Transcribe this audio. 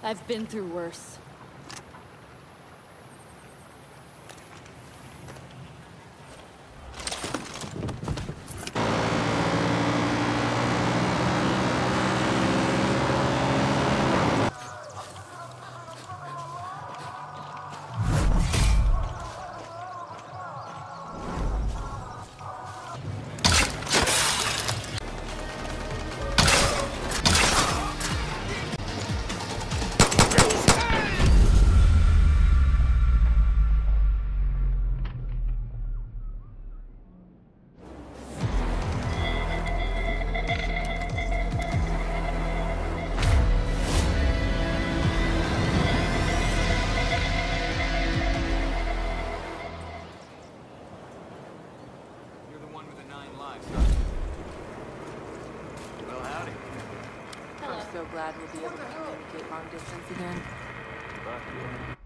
I've been through worse. Well, howdy. Hello. I'm so glad we'll be able to communicate long distance again. Fuck yeah.